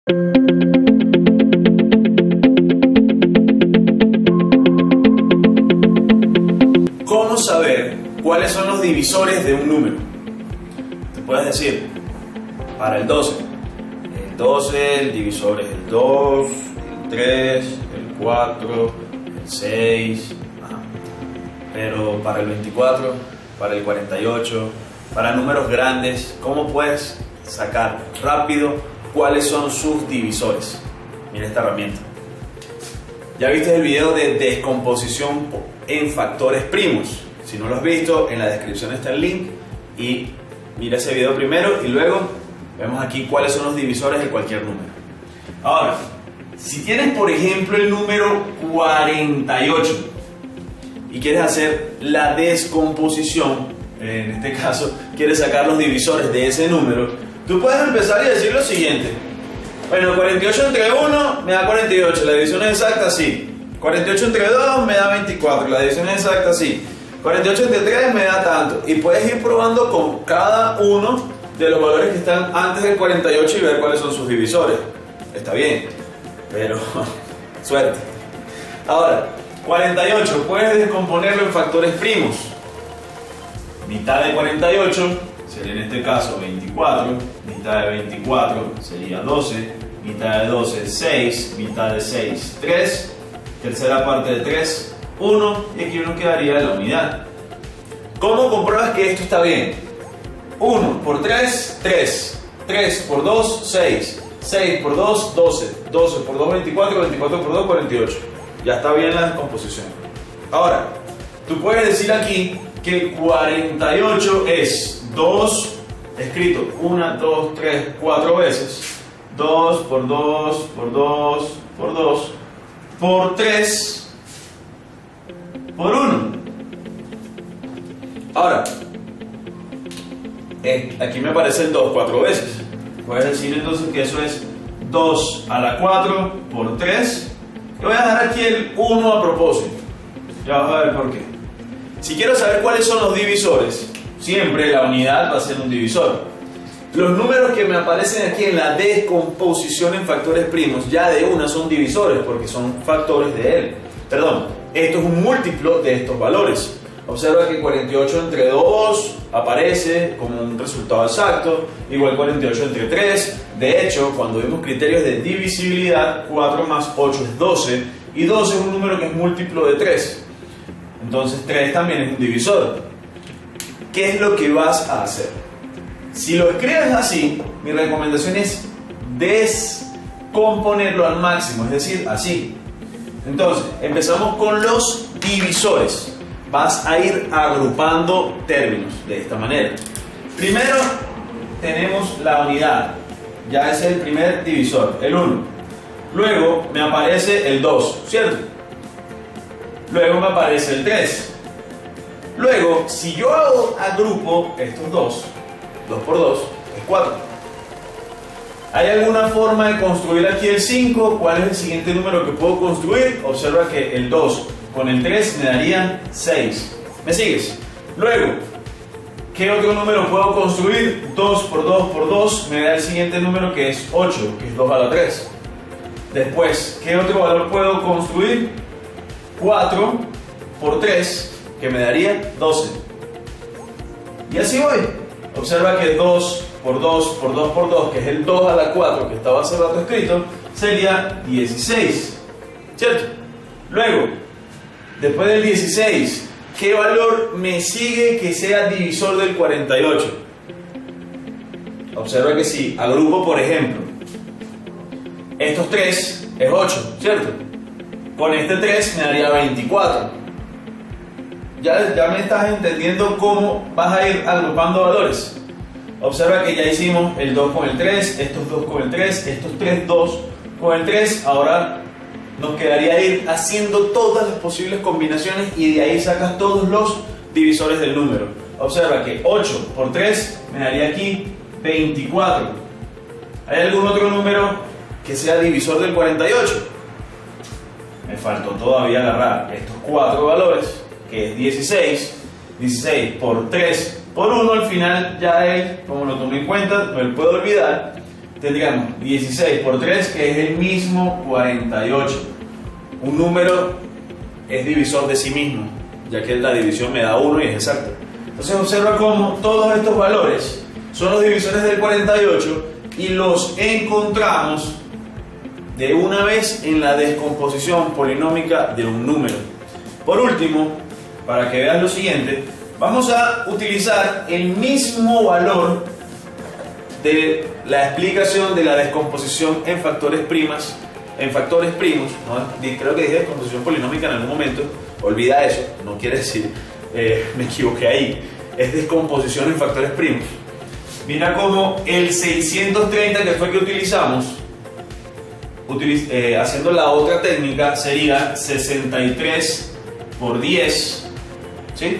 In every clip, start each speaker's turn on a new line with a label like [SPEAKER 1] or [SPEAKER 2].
[SPEAKER 1] ¿Cómo saber cuáles son los divisores de un número? Te puedes decir, para el 12, el divisor es el 2, el 3, el 4, el 6, pero para el 24, para el 48, para números grandes, ¿cómo puedes sacar rápido cuáles son sus divisores? Mira esta herramienta. Ya viste el video de descomposición en factores primos. Si no lo has visto, en la descripción está el link y mira ese video primero y luego vemos aquí cuáles son los divisores de cualquier número. Ahora, si tienes por ejemplo el número 48 y quieres hacer la descomposición, en este caso quieres sacar los divisores de ese número, tú puedes empezar y decir lo siguiente. Bueno, 48 entre 1 me da 48, la división es exacta, sí. 48 entre 2 me da 24, la división es exacta, sí. 48 entre 3 me da tanto. Y puedes ir probando con cada uno de los valores que están antes del 48 y ver cuáles son sus divisores. Está bien, pero suerte. Ahora, 48, puedes descomponerlo en factores primos. Mitad de 48 sería en este caso 24, mitad de 24 sería 12, mitad de 12 6, mitad de 6 3, tercera parte de 3 1 y aquí uno quedaría la unidad. ¿Cómo compruebas que esto está bien? 1 por 3, 3, 3 por 2, 6, 6 por 2, 12, 12 por 2, 24, 24 por 2, 48. Ya está bien la descomposición. Ahora, tú puedes decir aquí que 48 es 2, escrito 1, 2, 3, 4 veces, 2 por 2 por 2 por 2 por 3 por 1. Ahora, aquí me aparece el 2 4 veces. Puedes decir entonces que eso es 2 a la 4 por 3. Y voy a dejar aquí el 1 a propósito. Ya vas a ver por qué. Si quiero saber cuáles son los divisores, siempre la unidad va a ser un divisor. Los números que me aparecen aquí en la descomposición en factores primos ya de una son divisores porque son factores de él. Perdón, esto es un múltiplo de estos valores. Observa que 48 entre 2 aparece como un resultado exacto, igual 48 entre 3. De hecho, cuando vemos criterios de divisibilidad, 4 más 8 es 12 y 12 es un número que es múltiplo de 3. Entonces 3 también es un divisor. ¿Qué es lo que vas a hacer? Si lo escribes así, mi recomendación es descomponerlo al máximo, es decir, así. Entonces, empezamos con los divisores. Vas a ir agrupando términos de esta manera. Primero tenemos la unidad, ya es el primer divisor, el 1. Luego me aparece el 2, ¿cierto? Luego me aparece el 3. Luego, si yo agrupo estos dos, 2 por 2 es 4. ¿Hay alguna forma de construir aquí el 5? ¿Cuál es el siguiente número que puedo construir? Observa que el 2 con el 3 me daría 6. ¿Me sigues? Luego, ¿qué otro número puedo construir? 2 por 2 por 2 me da el siguiente número que es 8, que es 2 a la 3. Después, ¿qué otro valor puedo construir? 4 por 3, que me daría 12. Y así voy. Observa que 2 por 2 por 2 por 2, que es el 2 a la 4 que estaba hace rato escrito, sería 16. ¿Cierto? Luego, después del 16, ¿qué valor me sigue que sea divisor del 48? Observa que si agrupo, por ejemplo, estos 3 es 8, ¿cierto? Con este 3 me daría 24. Ya me estás entendiendo cómo vas a ir agrupando valores. Observa que ya hicimos el 2 con el 3, estos 2 con el 3, estos 3, 2 con el 3. Ahora nos quedaría ir haciendo todas las posibles combinaciones y de ahí sacas todos los divisores del número. Observa que 8 por 3 me daría aquí 24. ¿Hay algún otro número que sea divisor del 48? Me faltó todavía agarrar estos 4 valores, que es 16. 16 por 3 por 1, al final ya él, como lo tomé en cuenta, me lo puedo olvidar. tendríamos 16 por 3, que es el mismo 48. Un número es divisor de sí mismo, ya que la división me da 1 y es exacta. Entonces observa cómo todos estos valores son los divisores del 48 y los encontramos de una vez en la descomposición polinómica de un número. Por último, para que veas lo siguiente, vamos a utilizar el mismo valor de la explicación de la descomposición en factores primos, ¿no? Creo que dije descomposición polinómica en algún momento, olvida eso, no quiere decir, me equivoqué ahí, es descomposición en factores primos. Mira cómo el 630, que fue el que utilizamos, haciendo la otra técnica, sería 63 por 10, ¿sí?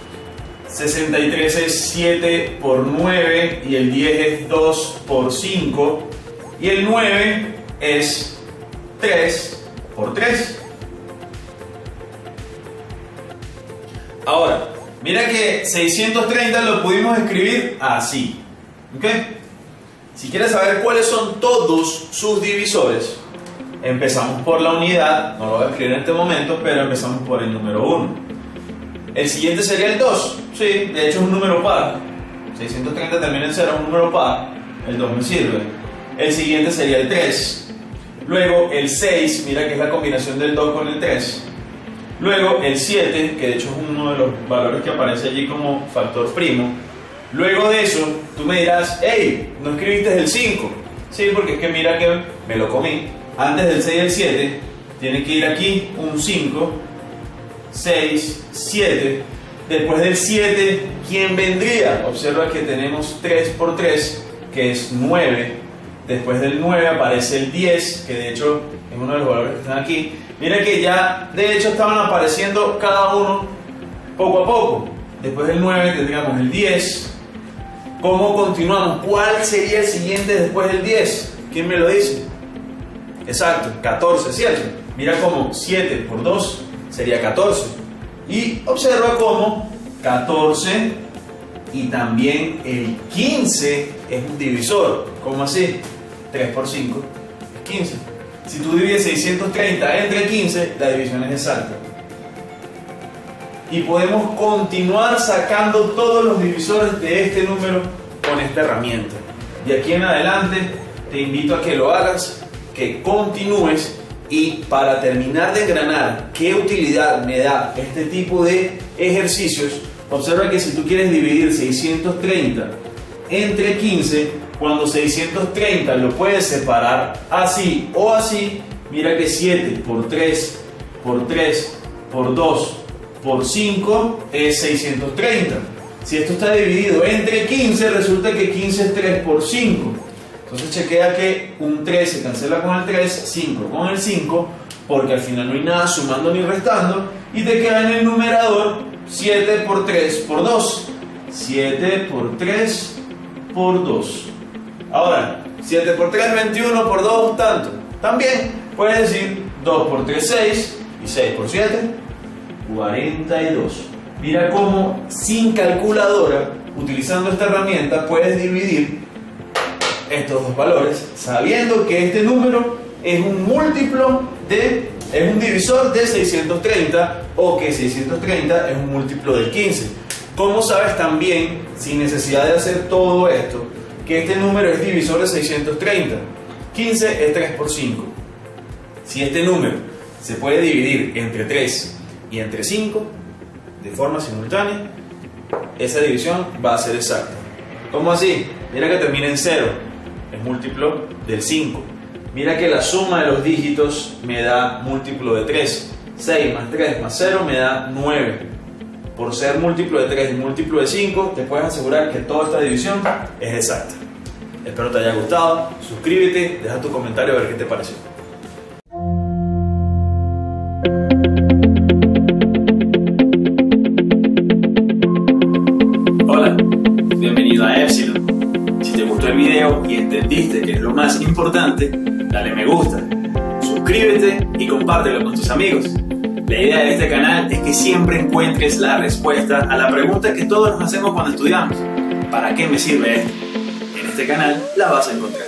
[SPEAKER 1] 63 es 7 por 9 y el 10 es 2 por 5 y el 9 es 3 por 3. Ahora, mira que 630 lo pudimos escribir así, ¿ok? Si quieres saber cuáles son todos sus divisores, empezamos por la unidad, no lo voy a escribir en este momento, pero empezamos por el número 1. El siguiente sería el 2, sí, de hecho es un número par. 630 termina en 0, es un número par, el 2 me sirve. El siguiente sería el 3. Luego el 6, mira que es la combinación del 2 con el 3. Luego el 7, que de hecho es uno de los valores que aparece allí como factor primo. Luego de eso, tú me dirás, hey, ¿no escribiste el 5? Sí, porque es que mira que me lo comí. Antes del 6 y el 7, tiene que ir aquí un 5, 6, 7. Después del 7, ¿quién vendría? Observa que tenemos 3 por 3, que es 9. Después del 9 aparece el 10, que de hecho es uno de los valores que están aquí. Mira que ya de hecho estaban apareciendo cada uno poco a poco. Después del 9 tendríamos el 10. ¿Cómo continuamos? ¿Cuál sería el siguiente después del 10? ¿Quién me lo dice? Exacto, 14, ¿cierto? Mira cómo 7 por 2 sería 14. Y observa cómo 14 y también el 15 es un divisor. ¿Cómo así? 3 por 5 es 15. Si tú divides 630 entre 15, la división es exacta. Y podemos continuar sacando todos los divisores de este número con esta herramienta. De aquí en adelante te invito a que lo hagas, que continúes, y para terminar de engranar qué utilidad me da este tipo de ejercicios, observa que si tú quieres dividir 630 entre 15, cuando 630 lo puedes separar así o así, mira que 7 por 3 por 3 por 2 por 5 es 630. Si esto está dividido entre 15, resulta que 15 es 3 por 5. Entonces chequea que un 3 se cancela con el 3, 5 con el 5, porque al final no hay nada sumando ni restando, y te queda en el numerador 7 por 3 por 2. 7 por 3 por 2. Ahora, 7 por 3, 21 por 2, tanto. También puedes decir 2 por 3, 6, y 6 por 7, 42. Mira cómo sin calculadora, utilizando esta herramienta, puedes dividir estos dos valores, sabiendo que este número es un múltiplo es un divisor de 630, o que 630 es un múltiplo del 15. ¿Cómo sabes también, sin necesidad de hacer todo esto, que este número es divisor de 630? 15 es 3 por 5. Si este número se puede dividir entre 3 y entre 5 de forma simultánea, esa división va a ser exacta. ¿Cómo así? Mira que termina en 0, es múltiplo del 5. Mira que la suma de los dígitos me da múltiplo de 3. 6 más 3 más 0 me da 9. Por ser múltiplo de 3 y múltiplo de 5, te puedes asegurar que toda esta división es exacta. Espero te haya gustado. Suscríbete, deja tu comentario a ver qué te pareció. Hola, bienvenido a Epsilon. Si te gustó el video y entendiste que es lo más importante, dale me gusta, suscríbete y compártelo con tus amigos. La idea de este canal es que siempre encuentres la respuesta a la pregunta que todos nos hacemos cuando estudiamos: ¿para qué me sirve esto? En este canal la vas a encontrar.